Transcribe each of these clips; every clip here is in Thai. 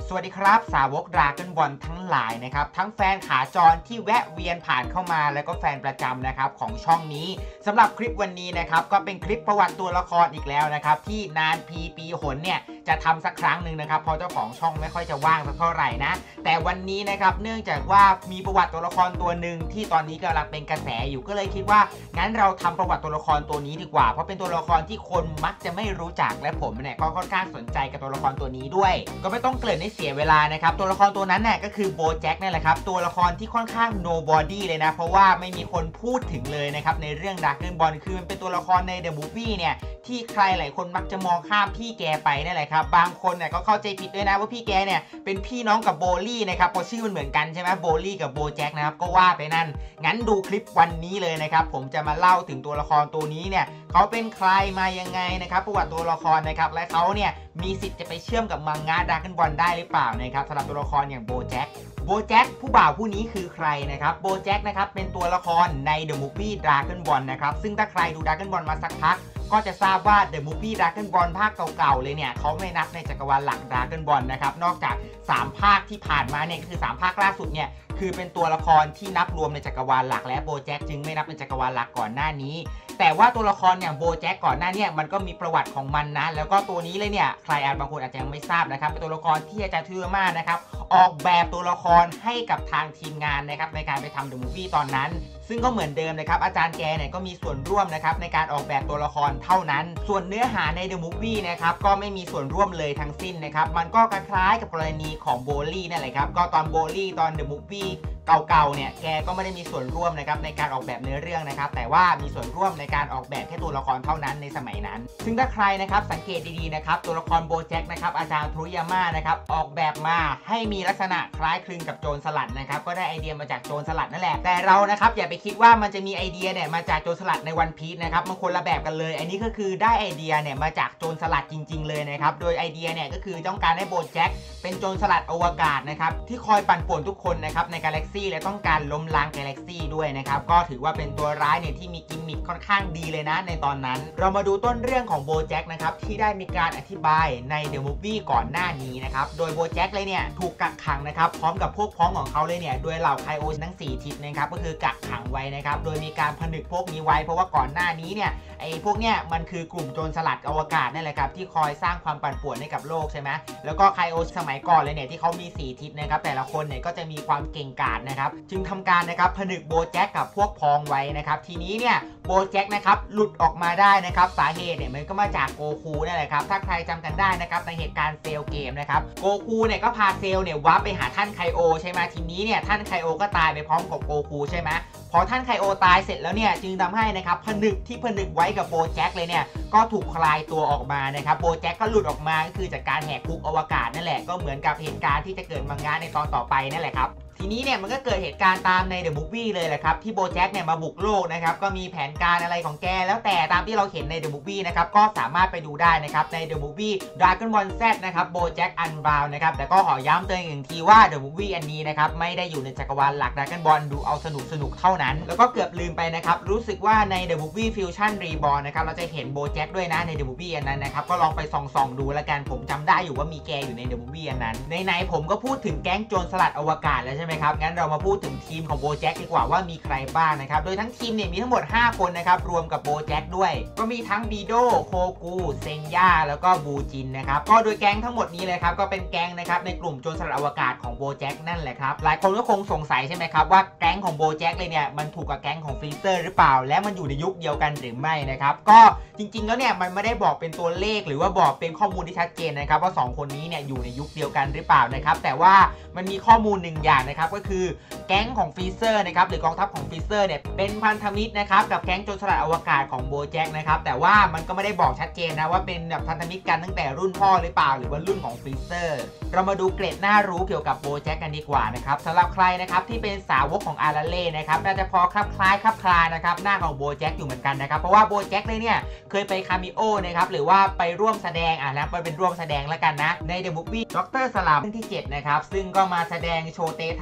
สวัสดีครับสาวกดราก้อนบอลทั้งหลายนะครับทั้งแฟนขาจรที่แวะเวียนผ่านเข้ามาแล้วก็แฟนประจำนะครับของช่องนี้สำหรับคลิปวันนี้นะครับก็เป็นคลิปประวัติตัวละครอีกแล้วนะครับที่นานปีหนเนี่ยจะทำสักครั้งหนึ่งนะครับเพราะเจ้าของช่องไม่ค่อยจะว่างสักเท่าไหร่นะแต่วันนี้นะครับเนื่องจากว่ามีประวัติตัวละครตัวหนึ่งที่ตอนนี้กำลังเป็นกระแสอยู่ก็เลยคิดว่างั้นเราทำประวัติตัวละครตัวนี้ดีกว่าเพราะเป็นตัวละครที่คนมักจะไม่รู้จักและผมเนี่ยก็ค่อนข้างสนใจกับตัวละครตัวนี้ด้วยก็ไม่ต้องเกริ่นให้เสียเวลานะครับตัวละครตัวนั้นเนี่ยก็คือโบแจ็คนี่แหละครับตัวละครที่ค่อนข้าง nobody เลยนะเพราะว่าไม่มีคนพูดถึงเลยนะครับในเรื่องดราก้อนบอลคือมันเป็นตัวละครใน The Movie เนี่ยที่ใครหลายคนมักจะมองข้ามพี่แกไปนั่นแหละครับบางคนเนี่ยก็เข้าใจผิดด้วยนะว่าพี่แกเนี่ยเป็นพี่น้องกับโบลี่นะครับเพราะชื่อมันเหมือนกันใช่ไหมโบลี่กับโบแจ็คนะครับก็ว่าไปนั่นงั้นดูคลิปวันนี้เลยนะครับผมจะมาเล่าถึงตัวละครตัวนี้เนี่ยเขาเป็นใครมายังไงนะครับประวัติตัวละครนะครับและเขาเนี่ยมีสิทธิ์จะไปเชื่อมกับมังงะดราก้อนบอลได้หรือเปล่านะครับสำหรับตัวละครอย่างโบแจ็คผู้บ่าวผู้นี้คือใครนะครับโบแจ็คนะครับเป็นตัวละครใน The Movie Dragon Ball นะครับซึ่งถ้าใครดู Dragon Ball มาสักพักก็จะทราบว่า The Movie Dragon Ball ภาคเก่าๆเลยเนี่ยเขาไม่นับในจักรวาลหลัก Dragon Ball นะครับนอกจาก3ภาคที่ผ่านมาเนี่ยคือ3ภาคล่าสุดเนี่ยคือเป็นตัวละครที่นับรวมในจักรวาลหลักและโบแจ็คจึงไม่นับเป็นจักรวาลหลักก่อนหน้านี้แต่ว่าตัวละครอย่างโบแจ็คก่อนหน้านี้มันก็มีประวัติของมันนะแล้วก็ตัวนี้เลยเนี่ยใครบางคนอาจจะยังไม่ทราบนะครับเป็นตัวละครที่อาจารย์ทือมานะครับออกแบบตัวละครให้กับทางทีมงานนะครับในการไปทำ The Movie ตอนนั้นซึ่งก็เหมือนเดิมนะครับอาจารย์แกเนี่ยก็มีส่วนร่วมนะครับในการออกแบบตัวละครเท่านั้นส่วนเนื้อหาใน The Movie นะครับก็ไม่มีส่วนร่วมเลยทั้งสิ้นนะครับมันก็คล้ายๆกับกรณีของโบลี่นั่นแหละครับก็ตอนโบลี่ตอน The Movie เก่าๆเนี่ยแกก็ไม่ได้มีส่วนร่วมนะครับในการออกแบบเนื้อเรื่องนะครับแต่ว่ามีส่วนร่วมในการออกแบบแค่ตัวละครเท่านั้นในสมัยนั้นซึ่งถ้าใครนะครับสังเกตดีๆนะครับตัวละครโบแจ็คนะครับอาจารย์ทรุยาม่านะครับออกแบบมาให้มีลักษณะคล้ายคลึงกับโจรสลัดนะครับก็ได้ไอเดียมาจากโจรสลัดนั่นแหละแต่เรานะครับอย่าไปคิดว่ามันจะมีไอเดียเนี่ยมาจากโจรสลัดในวันพีซนะครับมันคนละแบบกันเลยอันนี้ก็คือได้ไอเดียเนี่ยมาจากโจรสลัดจริงๆเลยนะครับโดยไอเดียเนี่ยก็คือต้องการให้โบแจ็คเป็นโจรสลัดอวกาศนะครับที่คอยปั่นป่วนทุกคนนะครับในกาแล็กซี่และต้องการล้มล้างกาแล็กซี่ด้วยนะครับก็ถือว่าเป็นตัวร้ายเนี่ยที่มีกิมมิคค่อนข้างดีเลยนะในตอนนั้นเรามาดูต้นเรื่องของโบแจ็คนะครับที่ได้มีการอธิบายใน The Movie ก่อนหน้านี้นะครับโดยโบแจ็คเลยเนี่ยถูกกักขังนะครับพร้อมกับพวกพ้องของเขาเลยเนี่ยโดยเหล่าไคโอทั้ง4ทิศนะครับก็คือกักขังไว้นะครับโดยมีการผนึกพวกนี้ไว้เพราะว่าก่อนหน้านี้เนี่ยไอ้พวกเนี้ยมันคือกลุ่มโจรสลัดอวกาศนั่นแหละครับที่คอยสร้างความปั่นป่วนให้กับโลกใช่ไหมแล้วก็ไคโอสมัยก่อนเลยเนี่ยที่เขามี4ทิศนะครับแต่ละคนเนี่ยก็จะมีความเก่งกาจนะครับจึงทำการนะครับผนึกโบแจ็คกับพวกพ้องไว้นะครับทีนี้เนี่ยโบแจ็คนะครับหลุดออกมาได้นะครับสาเหตุเนี่ยมันก็มาจากโกคูนั่นแหละครับถ้าใครจำกันได้นะครับในเหตุการณ์เซลเกมนะครับโกคูเนี่ยก็พาเซลเนี่ยวาร์ปไปหาท่านไคโอใช่ไหมทีนี้เนี่ยท่านไคโอก็ตายไปพร้อมกับโกคูใช่ไหมพอท่านไคโอตายเสร็จแล้วเนี่ยจึงทำให้นะครับผนึกที่ผนึกไว้กับโบแจ็คเลยเนี่ยก็ถูกคลายตัวออกมานะครับโบแจ็คก็หลุดออกมาก็คือจากการแหกคุกอวกาศนั่นแหละก็เหมือนกับเหตุการณ์ที่จะเกิดมังงะในตอนต่อไปนั่นแหละครับทีนี้เนี่ยมันก็เกิดเหตุการณ์ตามใน The Movie เลยแหละครับที่โบแจ็คเนี่ยมาบุกโลกนะครับก็มีแผนการอะไรของแกแล้วแต่ตามที่เราเห็นใน The Movie นะครับก็สามารถไปดูได้นะครับใน The Movie Dragon Ball Z นะครับโบแจ็คอันบราวน์นะครับแต่ก็ขอย้ำเตือนอีกทีว่า The Movie อันนี้นะครับไม่ได้อยู่ในจักรวาลหลัก Dragon Ball ดูเอาสนุกเท่านั้นแล้วก็เกือบลืมไปนะครับรู้สึกว่าใน The Movie Fusion Reborn นะครับเราจะเห็นโบแจ็คด้วยนะใน The Movie อันนั้นนะครับก็ลองไปส่องดูแล้วกันผมจำได้อยู่ว่ามีแกอยู่ใน The Movie อันนั้นในผมก็พูดถึงแก๊งโจรสลัดอวกาศแล้วใช่ไหมครับงั้นเรามาพูดถึงทีมของโบแจ็คดีกว่าว่ามีใครบ้างนะครับโดยทั้งทีมเนี่ยมีทั้งหมด5คนนะครับรวมกับโบแจ็คด้วยก็มีทั้งบีโดโคกูเซงย่าแล้วก็บูจินนะครับก็โดยแก๊งทั้งหมดนี้เลยครับก็เป็นแก๊งนะครับในกลุ่มโจรสลัดอวกาศของโบแจ็คนั่นแหละครับหลายคนก็คงสงสัยใช่ไหมครับว่าแก๊งของโบแจ็คเลยเนี่ยมันถูกกับแก๊งของฟรีเซอร์หรือเปล่าและมันอยู่ในยุคเดียวกันหรือไม่นะครับก็จริงๆแล้วเนี่ยมันไม่ได้บอกเป็นตัวเลขหรือว่าบอกเป็นข้อมูลที่ชัดเจนนะครับว่า2คนนี้เนี่ยอยู่ในยุคเดียวกันหรือเปล่านะครับแต่ว่ามันมีข้อมูล1อย่างนะครับก็คือแก๊งของฟรีเซอร์นะครับหรือกองทัพของฟรีเซอร์เนี่ยเป็นพันธมิตรนะครับกับแก๊งโจรสลัดอวกาศของโบแจ็คนะครับแต่ว่ามันก็ไม่ได้บอกชัดเจนนะว่าเป็นแบบพันธมิตรกันตั้งแต่รุ่นพ่อหรือเปล่าหรือว่ารุ่นของฟรีเซอร์เรามาดูเกร็ดน่ารู้เกี่ยวกับโบแจ็คกันดีกว่านะครับสำหรับใครนะครับที่เป็นสาวกของอาราเล่นะครับน่าจะพอคลับคลานะครับหน้าของโบแจ็คอยู่เหมือนกันนะครับเพราะว่าโบแจ็คเลยเนี่ยเคยไปคามิโอนะครับหรือว่าไปร่วมแสดงนะไปเป็นร่วมแสดงแล้วกันนะใน The Movie ด็อกเตอร์สลัมเรื่องที่7นะครับซึ่งก็มาแสดงโชว์เตท่า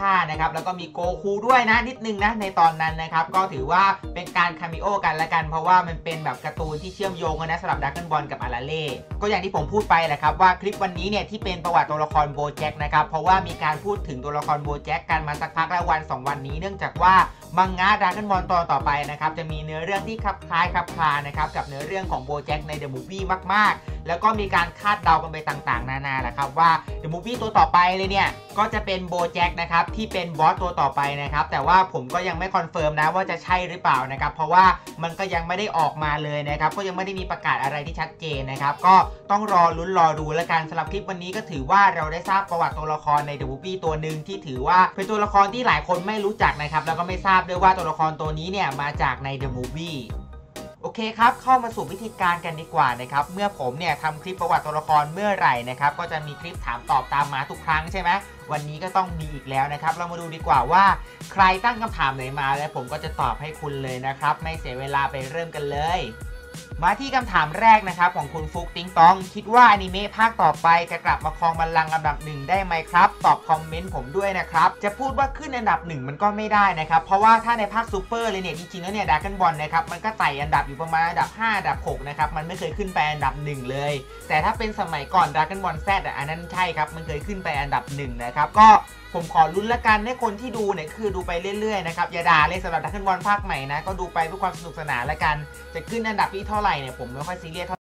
านะครับแล้วก็มีโกคูด้วยนะนิดนึงนะในตอนนั้นนะครับก็ถือว่าเป็นการคาเมโอกันละกันเพราะว่ามันเป็นแบบการ์ตูนที่เชื่อมโยงกันนะสำหรับดราก้อนบอลกับอาราเล่ก็อย่างที่ผมพูดไปแหละครับว่าคลิปวันนี้เนี่ยที่เป็นประวัติตัวละครโบแจ็คนะครับเพราะว่ามีการพูดถึงตัวละครโบแจ็คกันมาสักพักแล้ววัน2วันนี้เนื่องจากว่ามังงะดราก้อนบอลตอนต่อไปนะครับจะมีเนื้อเรื่องที่คลับคล้ายคลับคลานะครับกับเนื้อเรื่องของโบแจ็คในเดอะมูฟวี่มากๆแล้วก็มีการคาดเดากันไปต่างๆนานาแหละครับว่าเดอะมูฟวี่ตัวต่อไปเลยเนี่ยก็จะเป็นโบแจ็คนะครับที่เป็นบอสตัวต่อไปนะครับแต่ว่าผมก็ยังไม่คอนเฟิร์มนะว่าจะใช่หรือเปล่านะครับเพราะว่ามันก็ยังไม่ได้ออกมาเลยนะครับก็ยังไม่ได้มีประกาศอะไรที่ชัดเจนนะครับก็ต้องรอลุ้นรอดูแล้วกันสำหรับคลิปวันนี้ก็ถือว่าเราได้ทราบประวัติตัวละครในเดอะมูฟวี่ตัวหนึ่งที่ถือว่าเป็นตัวละครที่หลายคนไม่รู้จักนะครับแล้วก็ไม่ทราบด้วยว่าตัวละครตัวนี้เนี่ยมาจากในเดอะมูฟวี่โอเคครับเข้ามาสู่วิธีการกันดีกว่านะครับเมื่อผมเนี่ยทำคลิปประวัติตัวละครเมื่อไหร่นะครับก็จะมีคลิปถามตอบตามมาทุกครั้งใช่ไหมวันนี้ก็ต้องมีอีกแล้วนะครับเรามาดูดีกว่าว่าใครตั้งคำถามไหนมาแล้วผมก็จะตอบให้คุณเลยนะครับไม่เสียเวลาไปเริ่มกันเลยมาที่คำถามแรกนะครับของคุณฟุกติ๊งตองคิดว่าอนิเมะภาคต่อไปจะกลับมาครองบัลลังก์อันดับหนึ่งได้ไหมครับตอบคอมเมนต์ผมด้วยนะครับจะพูดว่าขึ้นอันดับหนึ่งมันก็ไม่ได้นะครับเพราะว่าถ้าในภาคซูเปอร์เลยเนี่ยจริงๆแล้วเนี่ยดราก้อนบอลนะครับมันก็ไต่อันดับอยู่ประมาณอันดับ5อันดับ6นะครับมันไม่เคยขึ้นไปอันดับ1เลยแต่ถ้าเป็นสมัยก่อนดราก้อนบอลแซดอันนั้นใช่ครับมันเคยขึ้นไปอันดับ1นะครับก็ผมขอลุ้นละกันให้คนที่ดูเนี่ยคือดูไปเรื่อยๆนะครับอย่าด่าเลยสำหรับดราก้อนบอลภาคใหม่นะก็ดูไปเพื่อความสนุกสนานละกันจะขึ้นอันดับที่เท่าไหร่เนี่ยผมไม่ค่อยซีเรียส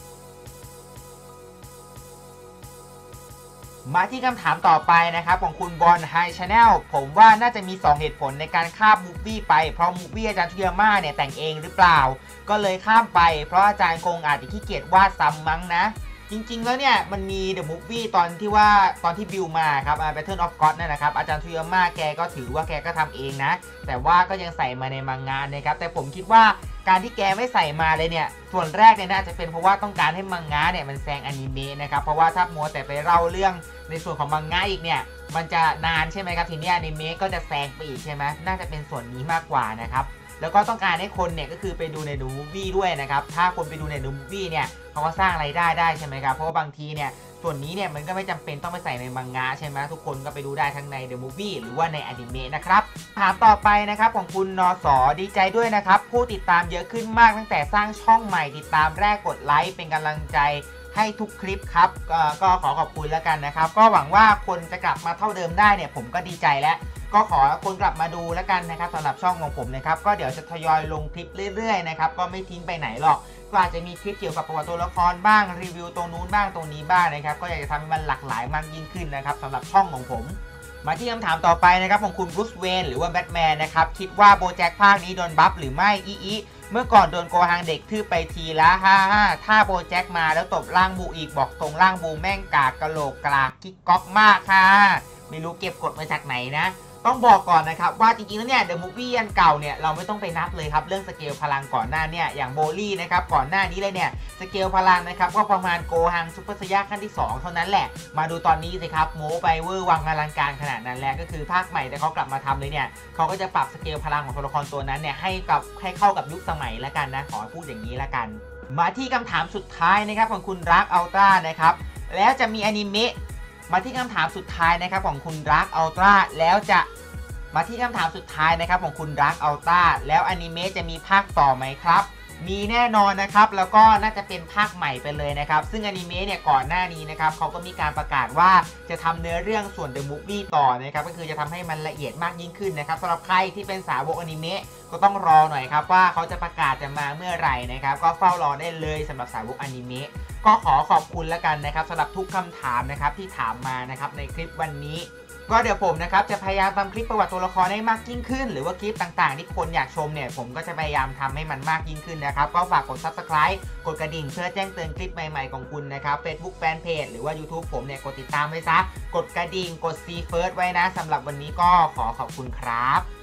มาที่คำถามต่อไปนะครับของคุณบอลไฮชาแนลผมว่าน่าจะมี 2 เหตุผลในการข้ามมูฟวี่ไปเพราะมูฟวี่อาจารย์ทุยาม่าเนี่ยแต่งเองหรือเปล่าก็เลยข้ามไปเพราะอาจารย์คงอาจจะขี้เกียจวาดซ้ำมั้งนะจริงๆแล้วเนี่ยมันมีเดอะมูฟวี่ตอนที่บิวมาครับBattle of God นั่นนะครับอาจารย์ทุยาม่าแกก็ถือว่าแกก็ทำเองนะแต่ว่าก็ยังใส่มาในมังงะนะครับแต่ผมคิดว่าการที่แกไม่ใส่มาเลยเนี่ยส่วนแรกเนี่ยน่าจะเป็นเพราะว่าต้องการให้มังงะเนี่ยมันแซงอนิเมะนะครับเพราะว่าถ้ามัวแต่ไปเล่าเรื่องในส่วนของมังงะอีกเนี่ยมันจะนานใช่ไหมครับทีนี้อนิเมะก็จะแซงไปอีกใช่ไหมน่าจะเป็นส่วนนี้มากกว่านะครับแล้วก็ต้องการให้คนเนี่ยก็คือไปดูในดูมูฟวี่ด้วยนะครับถ้าคนไปดูในดูมูฟวี่เนี่ยเขาก็สร้างรายได้ได้ใช่ไหมครับเพราะว่าบางทีเนี่ยส่วนนี้เนี่ยมันก็ไม่จำเป็นต้องไปใส่ในมังงะใช่ไหมทุกคนก็ไปดูได้ทั้งในเดอะมูฟวี่หรือว่าในอนิเมะนะครับถามต่อไปนะครับของคุณนสดีใจด้วยนะครับผู้ติดตามเยอะขึ้นมากตั้งแต่สร้างช่องใหม่ติดตามแรกกดไลค์เป็นกำลังใจให้ทุกคลิปครับก็ขอขอบคุณแล้วกันนะครับก็หวังว่าคนจะกลับมาเท่าเดิมได้เนี่ยผมก็ดีใจแล้วก็ขอคนกลับมาดูแล้วกันนะครับสำหรับช่องของผมนะครับก็เดี๋ยวจะทยอยลงคลิปเรื่อยๆนะครับก็ไม่ทิ้งไปไหนหรอกก็อาจจะมีคลิปเกี่ยวกับประวัติตัวละครบ้างรีวิวตรงนู้นบ้างตรงนี้บ้างนะครับก็อยากจะทำให้มันหลากหลายมากยิ่งขึ้นนะครับสำหรับช่องของผมมาที่คำถามต่อไปนะครับของคุณบรูซเวนหรือว่าแบทแมนนะครับคิดว่าโบแจ็คภาคนี้โดนบัฟหรือไม่อีเมื่อก่อนโดนโกฮังเด็กทืบไปทีละ55ถ้าโบแจ็คมาแล้วตบร่างบูอีกบอกตรงร่างบูแม่งกากกะโหลกกลากกิ๊กก๊อกมากค่ะไม่รู้เก็บกดมาจากไหนนะต้องบอกก่อนนะครับว่าจริงๆแล้วเนี่ยเดอะมูฟวี่อันเก่าเนี่ยเราไม่ต้องไปนับเลยครับเรื่องสเกลพลังก่อนหน้าเนี่ยอย่างโบลี่นะครับก่อนหน้านี้เลยเนี่ยสเกลพลังนะครับก็ประมาณโกฮังซุปเปอร์ไซย่าขั้นที่2เท่านั้นแหละมาดูตอนนี้สิครับโมไปเวอร์วังอลังการขนาดนั้นแล้วก็คือภาคใหม่แต่เขากลับมาทำเลยเนี่ยเขาก็จะปรับสเกลพลังของตัวละครตัวนั้นเนี่ยให้เข้ากับยุคสมัยแล้วกันนะขอพูดอย่างนี้แล้วกันมาที่คำถามสุดท้ายนะครับของคุณรักอัลตร้านะครับแล้วจะมีอนิเมะมาที่คำถามสุดท้ายนะครับของคุณรักอัลตร้าแล้วจะมาที่คำถามสุดท้ายนะครับของคุณรักอัลต้าแล้วอนิเมะจะมีภาคต่อไหมครับมีแน่นอนนะครับแล้วก็น่าจะเป็นภาคใหม่ไปเลยนะครับซึ่งอนิเมะเนี่ยก่อนหน้านี้นะครับเขาก็มีการประกาศว่าจะทำเนื้อเรื่องส่วนเดอะมูฟวี่ต่อนะครับก็คือจะทำให้มันละเอียดมากยิ่งขึ้นนะครับสำหรับใครที่เป็นสาวกอนิเมะก็ต้องรอหน่อยครับว่าเขาจะประกาศจะมาเมื่อไหร่นะครับก็เฝ้ารอได้เลยสำหรับสาวกอนิเมะก็ขอขอบคุณแล้วกันนะครับสำหรับทุกคำถามนะครับที่ถามมานะครับในคลิปวันนี้ก็เดี๋ยวผมนะครับจะพยายามทำคลิปประวัติตัวละครให้มากยิ่งขึ้นหรือว่าคลิปต่างๆที่คนอยากชมเนี่ยผมก็จะพยายามทำให้มันมากยิ่งขึ้นนะครับก็ฝากกด Subscribe กดกระดิ่งเพื่อแจ้งเตือนคลิปใหม่ๆของคุณนะครับ Facebook Fanpage หรือว่า YouTube ผมเนี่ยกดติดตามไว้ซะกดกระดิ่งกด See First ไว้นะสำหรับวันนี้ก็ขอขอบคุณครับ